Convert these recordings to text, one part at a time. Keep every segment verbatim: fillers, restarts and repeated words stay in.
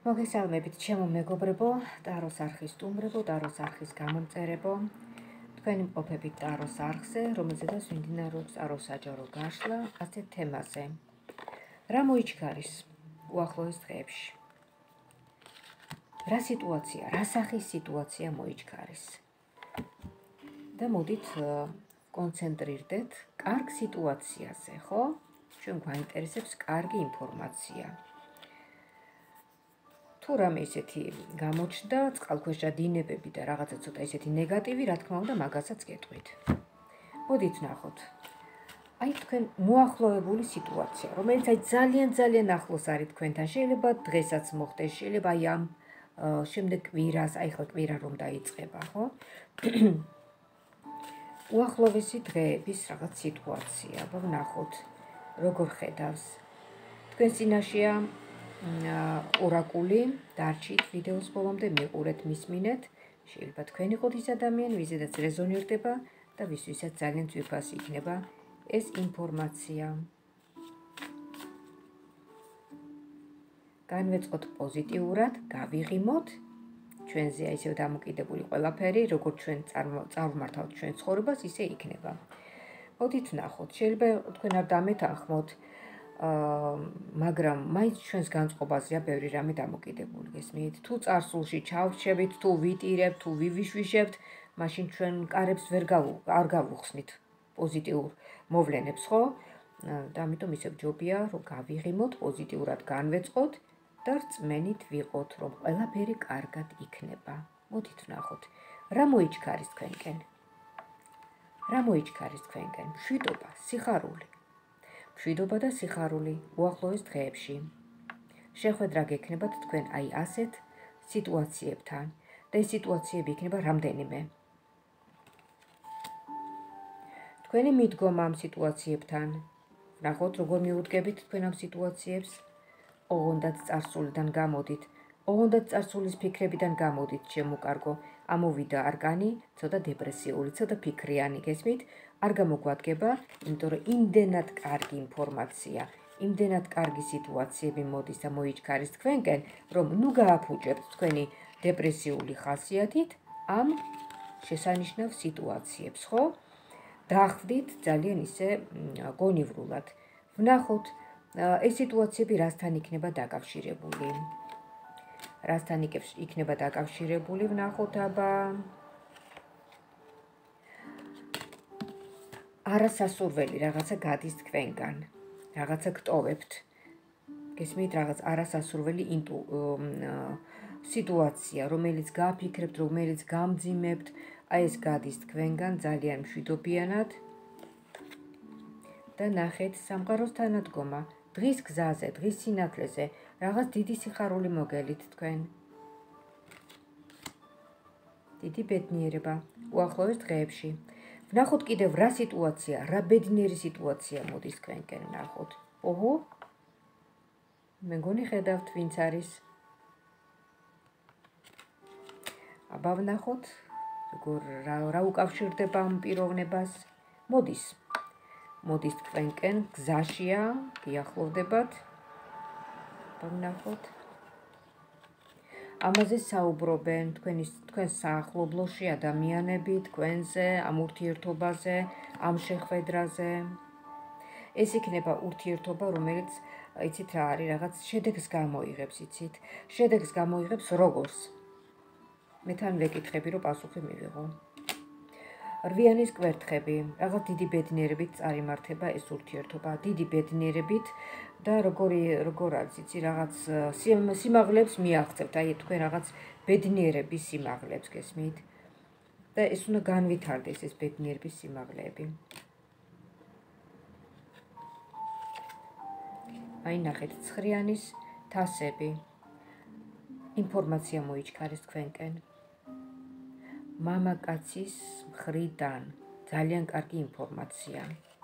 მოგესალმებით, ჩემო მეგობრებო, ტაროს არხის სტუმრებო, ტაროს არხის გამომწერებო. თქვენი მყოფებით ტაროს არხზე, რომელზედაც მიმდინარეობს ტაროს საჯარო გაშლა ასეთ თემაზე. რა მოიჩქარის უახლოეს დღეებში? რა სიტუაცია, რა სახის სიტუაცია მოიჩქარის? და მოდით კონცენტრირდეთ კარგ სიტუაციაზე, ხო? ჩვენ გვაინტერესებს კარგი ინფორმაცია. თუ რამე ისეთი გამოჩნდა, წყალქვეშა დინებები და რაღაცა ცოტა ისეთი ნეგატივი, რა თქმა უნდა, მაგასაც გეტყვით. მოდით ნახოთ. აი თქვენ მოახლოებული სიტუაცია, რომელიც აი ძალიან ძალიან ახლოს არის თქვენთან, შეიძლება დღესაც მოხდეს, შეიძლება აი ამ შემდეგ კვირას, აი ხო კვირა რომ დაიწყება, ხო? უახლოვესი დღეების რაღაც სიტუაცია, ვნახოთ, როგორ ხედავს. თქვენ წინაშეა ორაკული, დარჩით ვიდეოს ბოლომდე, მიყურეთ, მისმინეთ. შეიძლება თქვენ იყოთ ის ადამიანი, ვიზედაც რეზონირდება და ვისვისაც ძალიან ძვირფასი იქნება ეს ინფორმაცია. განვეწყოთ პოზიტიურად, გავიღიმოთ ჩვენზე ისევ დამოკიდებული ყველაფერი, როგორც ჩვენ წარმართავთ ჩვენ ცხოვრებას, ისე იქნება. მოდით ნახოთ, შეიძლება თქვენ არ დამეთანხმოთ, მაგრამ მაინც ჩვენს განწყობაზეა ბევრი რამე დამოკიდებული, გესმით? თუ წარსულში ჩავრჩებით, თუ ვიტირებთ, თუ ვივიშვიშებთ, მაშინ ჩვენ კარებს ვერ არ გავუხსნით პოზიტიურ მოვლენებს, ხო? და ამიტომ ისევ ჯობია, რომ გავიღიმოთ, პოზიტიურად განვეწყოთ და რწმენით ვიყოთ, რომ ყველაფერი კარგად იქნება. მოდით ვნახოთ, რა მოიჩქარის თქვენკენ? რა მოიჩქარის თქვენკენ? მშვიდობა, სიხარული. მშვიდობა და სიხარული უახლოეს დღეებში. შეხვედრა გექნებათ თქვენ აი ასეთ სიტუაციებთან და ეს სიტუაციები იქნება რამდენიმე. თქვენი მიდგომა ამ სიტუაციებთან, ნახოთ როგორ მიუდგებით თქვენ ამ სიტუაციებს, ოღონდაც წარსულიდან გამოდით, ოღონდაც წარსულის ფიქრებიდან გამოდით, შემოკარგო, ამოვიდა არკანი, ცოტა დეპრესიული, ცოტა ფიქრიანი, გესმით? არ გამოგვადგება, იმიტომ რომ იმდენად კარგი ინფორმაცია, იმდენად კარგი სიტუაციები მოდის და მოიჩქარის თქვენკენ, რომ ნუ გააფუჭებთ თქვენი დეპრესიული ხასიათით ამ შესანიშნავ სიტუაციებს, ხო? დახვდით ძალიან ისე გონივრულად. ვნახოთ, ეს სიტუაციები რასთან იქნება დაკავშირებული. რასთან იქნება დაკავშირებული, ვნახოთ აბა. არასასურველი რაღაცა გადის თქვენგან, რაღაცა გტოვებთ. გესმით, რაღაც არასასურველი სიტუაცია, რომელიც გააფიქრებთ, რომელიც გამძიმებთ, აი ეს გადის თქვენგან ძალიან მშვიდობიანად. და ნახეთ, სამყაროს თანადგომა, დღის გზაზე, დღის სინათლეზე, რაღაც დიდი სიხარული მოგელით თქვენ. დიდი ბედნიერება უახლოეს დღეებში. ვნახოთ კიდევ რა სიტუაცია, რა ბედნიერი სიტუაცია მოდის თქვენკენ, ვნახოთ. ოჰო, მეგონი ხედავთ, ვინც არის. აბა ვნახოთ, როგორ რა უკავშირდება ამ პიროვნებას. მოდის. მოდის თქვენკენ, გზაშია, გიახლოვდებათ. აბა ვნახოთ. ამაზე საუბრობენ თქვენ საახლობლოში ადამიანები, თქვენზე, ამ ურთიერთობაზე, ამ შეხვედრაზე. ეს იქნება ურთიერთობა, რომელიც, იცით რა არის, რაღაც შედეგს გამოიღებს, იცით? შედეგს გამოიღებს როგორც? მე თან ვეკითხები, რომ პასუხი მივიღო. რვიანის კვერთხები, რაღაც დიდი ბედნიერებით წარიმართება ეს ურთიერთობა, დიდი ბედნიერებით და როგორი როგორ არის, იცი, რაღაც სიმაღლებს მიაღწევთ, აი თქვენ რაღაც ბედნიერების სიმაღლებს, გესმით? და ეს უნდა განვითარდეს ეს ბედნიერების სიმაღლეები. აი ნახეთ, ცხრიანის თასები. ინფორმაცია მოიჩქარის თქვენკენ. მამაკაცის მხრიდან ძალიან კარგი ინფორმაცია.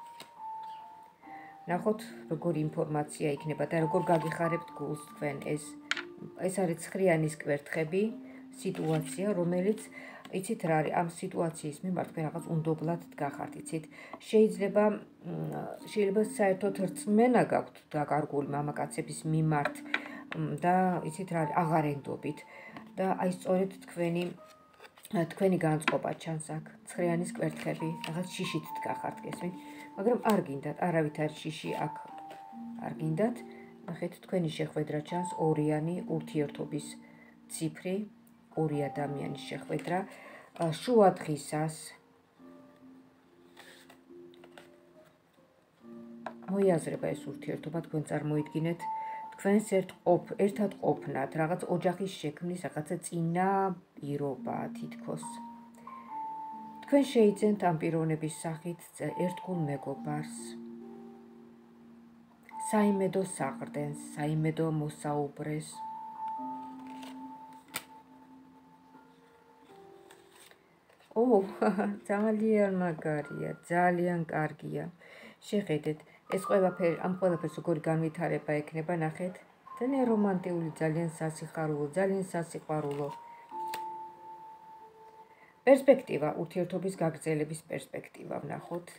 ნახოთ, როგორი ინფორმაცია იქნება და როგორ გაგიხარებთ გულს თქვენ ეს. ეს არის ცხრიანის კვერთხები, სიტუაცია, რომელიც, იცით რა არის, ამ სიტუაციის მიმართ თქვენ რაღაც უნდობლად დგახართ, იცით? შეიძლება შეიძლება საერთოდ რწმენა გაქვთ დაკარგული მამაკაცების მიმართ, და იცით რა აღარ ენდობით და აი სწორედ თქვენი თქვენი განწყობა ჩანს აქ ცხრიანის კვერთხები რაღაც შიშით დგახართ გესმით მაგრამ არ გინდათ არავითარი შიში აქ არ გინდათ ნახეთ თქვენი შეხვედრა ჩანს ორიანი ურთიერთობის ციფრი ორი ადამიანის შეხვედრა შუა დღისას მოიაზრება ეს ურთიერთობა თქვენ წარმოიდგინეთ თქვენს ერთ ყოფ ერთად ყოფნად რაღაც ოჯახის შექმნის რაღაცა წინა პირობა თითქოს თქვენ შეიძენთ ამ პიროვნების სახით ერთგულ მეგობარს საიმედო საყრდენს საიმედო მოსაუბრეს ო ძალიან მაგარია ძალიან კარგია შეხედეთ ეს ყველაფერი ამ ყველაფერს როგორი განვითარება ექნება ნახეთ ძალიან რომანტიული ძალიან სასიხარულო ძალიან სასიყვარულო პერსპექტივა ურთიერთობის გაგრძელების პერსპექტივა ვნახოთ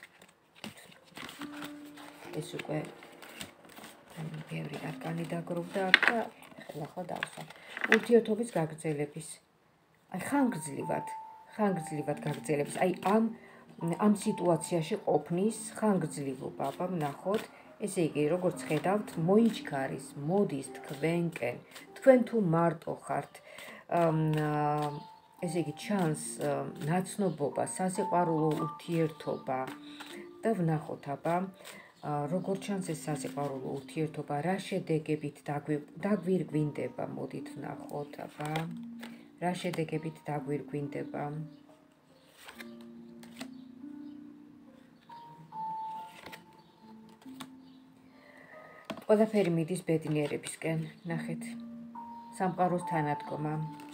ეს უკვე ბევრი არკანი დაგროვდა და ახლა ხო დავსვა ურთიერთობის გაგრძელების აი ხანგრძლივად ხანგრძლივად გაგრძელების აი ამ ამ სიტუაციაში ყოფნის ხანგრძლივობა აბა ვნახოთ ესე იგი როგორც ხედავთ მოიჩქარის მოდის თქვენკენ თქვენ თუ მარტო ხართ ესე იგი ჩანს ნაცნობობა სასიყვარულო ურთიერთობა და ვნახოთ აბა როგორ ჩანს ეს სასიყვარულო ურთიერთობა რა შედეგებით დაგვირგვინდება მოდით ვნახოთ აბა რა შედეგებით დაგვირგვინდება ყველაფერი მიდის ბედნიერებისკენ ნახეთ სამყაროს თანადგომა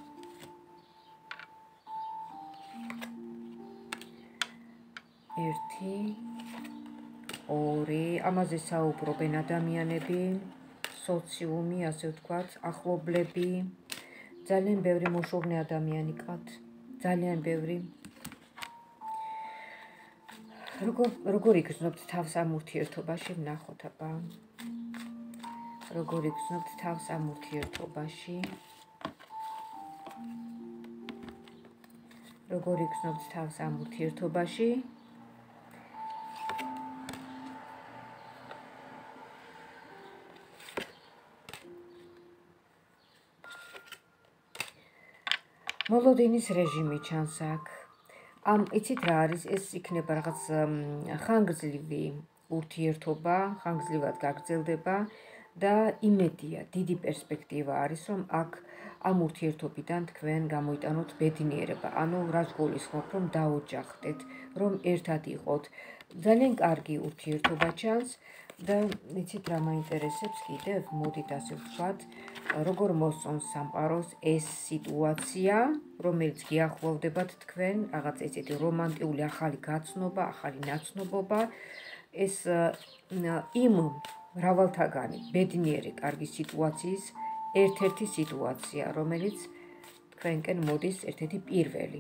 ერთი ორი ამაზე საუბრობენ ადამიანები სოციუმი ასე ვთქვათ ახლობლები ძალიან ბევრი მოშურნე ადამიანი ყავთ ძალიან ბევრი როგორ როგორ იგრძნობთ თავს ამ ურთიერთობაში ვნახოთ აბა როგორ იგრძნობთ თავს ამ ურთიერთობაში როგორ იგრძნობთ თავს ამ ურთიერთობაში მოლოდინის რეჟიმი ჩანს აქ ამ იცით რა არის ეს იქნება რაღაც ხანგრძლივი ურთიერთობა ხანგრძლივად გაგრძელდება და იმედია დიდი პერსპექტივა არის რომ აქ ამ ურთიერთობიდან თქვენ გამოიტანოთ ბედნიერება ანუ რას გულისხმობ რომ დაოჯახდეთ რომ ერთად იყოთ ძალიან კარგი ურთიერთობა ჩანს და იცით რა მაინტერესებს კიდევ მოდით ასე ვთქვათ როგორ მოსწონს სამყაროს ეს სიტუაცია რომელიც გიახლოვდებათ თქვენ რაღაც ესეთი რომანტიული ახალი გაცნობა ახალი ნაცნობობა ეს იმ მრავალთაგანი ბედნიერი კარგი სიტუაციის ერთ-ერთი სიტუაცია რომელიც თქვენკენ მოდის ერთ-ერთი პირველი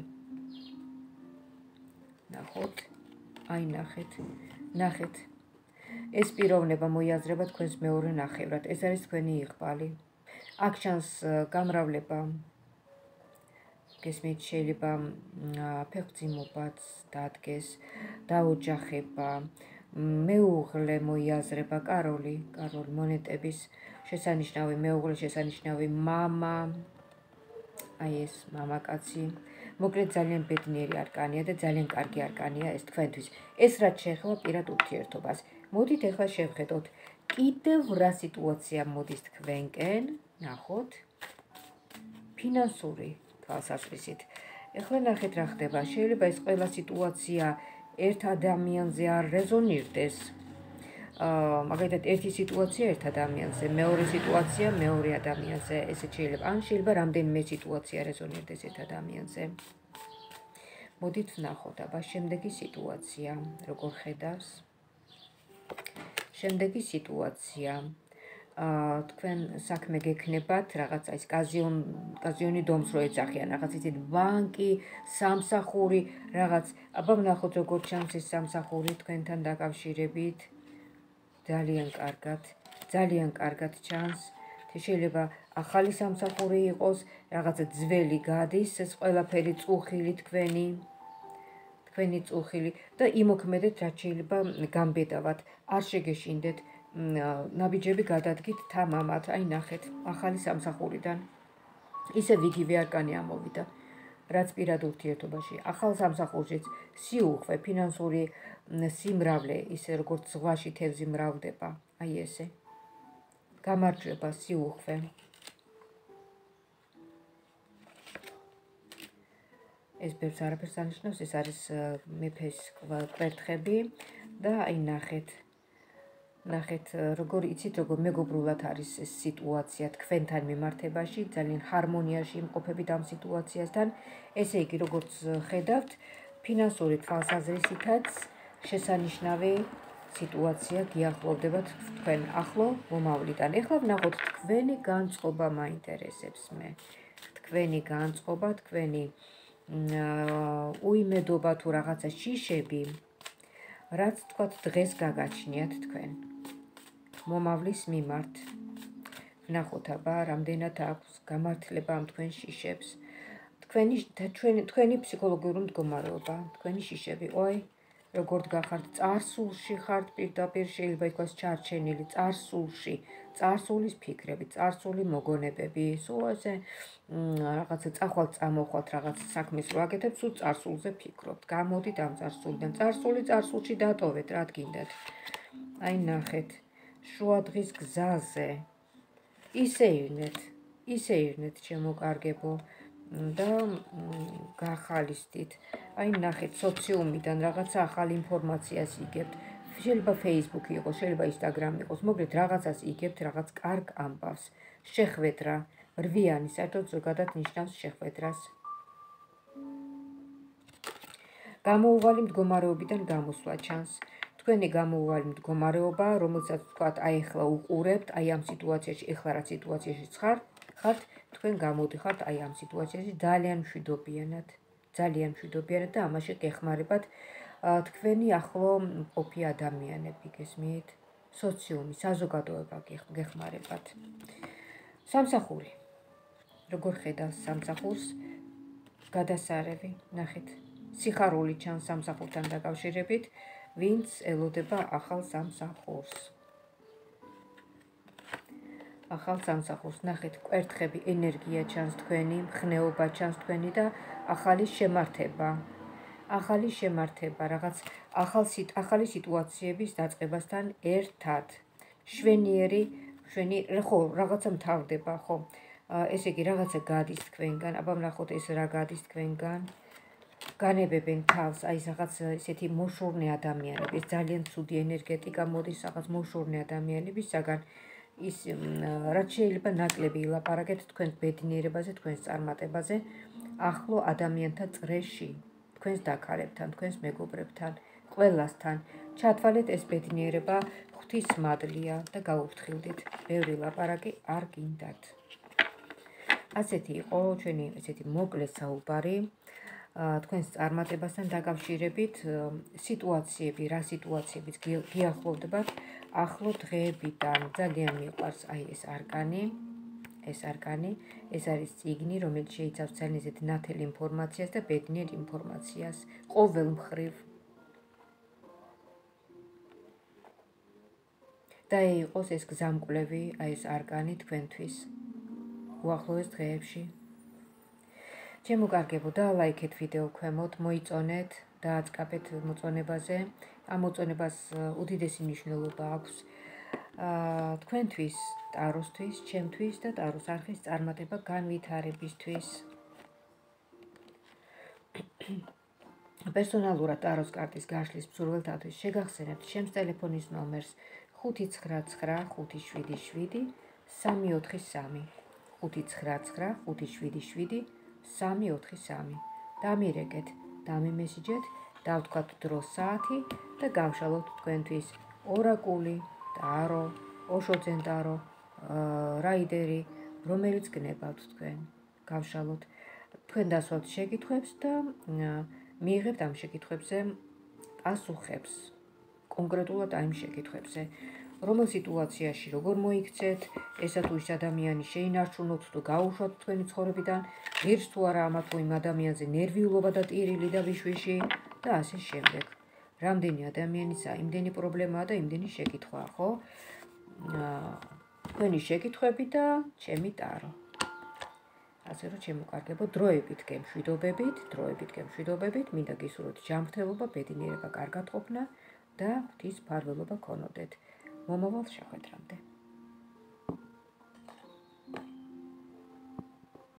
ნახოთ აი ნახეთ ნახეთ ეს პიროვნება მოიაზრება თქვენს მეორე ნახევრად ეს არის თქვენი იყვალი აქ ჩანს გამრავლება გესმით შეიძლება ფეხმძიმობაც დადგეს დაოჯახება მეუღლე მოიაზრება კაროლი კაროლი მონეტების შესანიშნავი მეუღლე შესანიშნავი მამა აი ეს მამაკაცი მოკლედ ძალიან ბედნიერი არკანია და ძალიან კარგი არკანია ეს თქვენთვის ეს რაც შეეხება პირად ურთიერთობას მოდით ახლა შევხედოთ კიდევ რა სიტუაცია მოდის თქვენკენ ნახოთ ფინანსური თვალსაზრისით ახლა ნახეთ რა ხდება შეიძლება ეს ყველა სიტუაცია ერთ ადამიანზე არ რეზონირდეს მაგალითად ერთი სიტუაცია ერთ ადამიანზე მეორე სიტუაცია მეორე ადამიანზე ესე შეიძლება ან შეიძლება რამდენიმე სიტუაცია რეზონირდეს ერთ ადამიანზე მოდით ვნახოთ აბა შემდეგი სიტუაცია როგორ ხედავს შემდეგი სიტუაცია თქვენ საქმე გექნებათ რაღაცა ის კაზიონ კაზიონი დომს რო ეძახიან რაღაც ისეთი ბანკი სამსახური რაღაც აბა ვნახოთ როგორ ჩანს ეს სამსახური თქვენთან დაკავშირებით ძალიან კარგად ძალიან კარგად ჩანს შეიძლება ახალი სამსახური იყოს, რაღაცა ძველი გადის, ეს ყველაფერი წუხილი თქვენი, თქვენი წუხილი და იმოქმედეთ, რაც შეიძლება გამბედავად, არ შეგეშინდეთ, ნაბიჯები გადადგით თამამად, აი ნახეთ, ახალი სამსახურიდან. ისევ იგივე არკანი ამოვიდა, რაც პირად ურთიერთობაში. ახალ სამსახურშიც სიუხვე, ფინანსური სიმრავლე, ისე როგორც ზღვაში თევზი მრავლდება, აი ესე. გამარჯვება, სიუხვე. ეს ბევრს არაფერს ანიშნავს, ეს არის მეფეს კვერთხები და აი ნახეთ. ნახეთ, როგორ იცით, როგორ მეგობრულად არის ეს სიტუაცია თქვენთან მიმართებაში, ძალიან ჰარმონიაში იმყოფებით ამ სიტუაციასთან. ესე იგი, როგორც ხედავთ, ფინანსური თვალსაზრისითაც შესანიშნავი სიტუაცია გიახლოვდებათ თქვენ ახლო მომავლიდან. ეხლა ვნახოთ თქვენი განწყობა მაინტერესებს მე. თქვენი განწყობა, თქვენი უიმედობა თუ რაღაცა შიშები, რაც თქვათ დღეს გაგაჩნიათ თქვენ. მომავლის მიმართ. ვნახოთ აბა, რამდენად აქვს გამართლება ამ თქვენ შიშებს. თქვენი თქვენი ფსიქოლოგიური მდგომარეობა, თქვენი შიშები, ой, როგორ გახართ წარსულში ხართ პირდაპირ შეიძლება ითქვას ჩარჩენილი წარსულში, წარსულის ფიქრები, წარსული მოგონებები, სულ ესე რაღაცა წახვალ წამოხვალთ რაღაც საქმეს რო აკეთებთ, სულ წარსულზე ფიქრობთ. გამოდით ამ წარსულიდან. წარსული წარსულში დატოვეთ, რა გინდათ. აი ნახეთ. შუა დღის გზაზე. ისე ირნეთ, ისე ირნეთ ჩემო კარგებო და გახალისდით. აი ნახეთ, სოციუმიდან რაღაცა ახალი ინფორმაციას იგებთ. შეიძლება Facebook იყოს, შეიძლება Instagram იყოს, მოკლედ რაღაცას იგებთ, რაღაც კარგ ამბავს. შეხვედრა, რვიანი, საერთოდ ზოგადად ნიშნავს შეხვედრას. გამოუვალი მდგომარეობიდან გამოსვლა ჩანს. თქვენი გამოუვალი მდგომარეობა, რომელსაც თქვათ, აი ახლა უყურებთ, აი ამ სიტუაციაში, ახლა რა სიტუაციაში ხართ, თქვენ გამოდიხართ აი ამ სიტუაციაში ძალიან მშვიდობიანად, ძალიან მშვიდობიანად და ამაში გეხმარებათ თქვენი ახლო მყოფი ადამიანები, გესმით? სოციუმი, საზოგადოება გეხმარებათ. სამსახური. როგორ ხედავს სამსახურს? გადასარევი, ნახეთ. სიხარული ჩანს სამსახურთან დაკავშირებით, ვინც ელოდება ახალ სამსახურს. ახალ სამსახურს, ნახეთ, კვერთხები, ენერგია ჩანს თქვენი, მხნეობა ჩანს თქვენი და ახალი შემართება. ახალი შემართება, რაღაც ახალი სიტუაციების დაწყებასთან ერთად. შვენიერი, შვენიერი, ხო, რაღაცა მთავრდება, ხო. ესე იგი, რაღაცა გადის თქვენგან, აბა ვნახოთ ეს რა გადის თქვენგან. განებებენ თავს, აი რაღაც ესეთი მოშორნე ადამიანები, ეს ძალიან ცუდი ენერგეტიკა მოდის რაღაც მოშორნე ადამიანებისაგან. ის რაც შეიძლება ნაკლები ილაპარაკეთ თქვენს ბედნიერებაზე, თქვენს წარმატებაზე, ახლო ადამიანთა წრეში, თქვენს დაქალებთან, თქვენს მეგობრებთან, ყველასთან. ჩათვალეთ ეს ბედნიერება ღვთისმადლია და გაუფრთხილდით. ბევრი ლაპარაკი არ გინდათ. ასეთი იყო ჩვენი ესეთი მოკლე საუბარი თქვენს წარმატებასთან დაკავშირებით, სიტუაციები, რა სიტუაციებიც გიახლოვდებათ ახლო დღეებიდან. ძალიან მიყვარს აი ეს არკანი, ეს არკანი, ეს არის წიგნი, რომელიც შეიცავს ძალიან ისეთ ნათელ ინფორმაციას და ბედნიერ ინფორმაციას, ყოველ მხრივ. და იყოს ეს გზამკვლევი, აი ეს არკანი თქვენთვის უახლოეს დღეებში. ჩემო კარგებო, დაალაიქეთ ვიდეო ქვემოთ, მოიწონეთ, დააწყაბეთ მოწონებაზე. ამ მოწონებას უდიდესი მნიშვნელობა აქვს თქვენთვის, ტაროსთვის, ჩემთვის და ტაროს არხის წარმატება განვითარებისთვის. პერსონალურად ტაროს კარტის გაშლის მსურველთათვის შეგახსენებთ ჩემს ტელეფონის ნომერს ხუთი ცხრა ცხრა ხუთი შვიდი შვიდი სამი ოთხი სამი ხუთი ცხრა ცხრა ხუთი შვიდი შვიდი სამი ოთხი სამი. დამირეკეთ, დამიმესიჯეთ, დავთქვათ დრო საათი და გავშალოთ თქვენთვის ორაკული, ტარო, ოშოძენ ტარო, რაიდერი, რომელიც გნებავთ თქვენ. გავშალოთ, თქვენ დასვათ შეკითხვებს და მიიღებთ ამ შეკითხვებზე პასუხებს. კონკრეტულად ამ შეკითხვებზე. რომელ სიტუაციაში როგორ მოიქცეთ, ესა თუ ის ადამიანი შეინარჩუნოთ თუ გაუშვათ თქვენი ცხოვრებიდან, ღირს თუ არა ამა თუ იმ ადამიანზე ნერვიულობა და ტირილი და ვიშვიში და ასე შემდეგ. რამდენი ადამიანისა იმდენი პრობლემაა და იმდენი შეკითხვაა, ხო? თქვენი შეკითხვები და ჩემი ტარო. ასე რომ შემოკარგებო, დროებით გემშვიდობებით, დროებით გემშვიდობებით, მინდა გისურვოთ ჯანმრთელობა, ბედნიერება, კარგად ყოფნა და ღვთის მფარველობა გქონოდეთ. მომავალ შეხვედრამდე.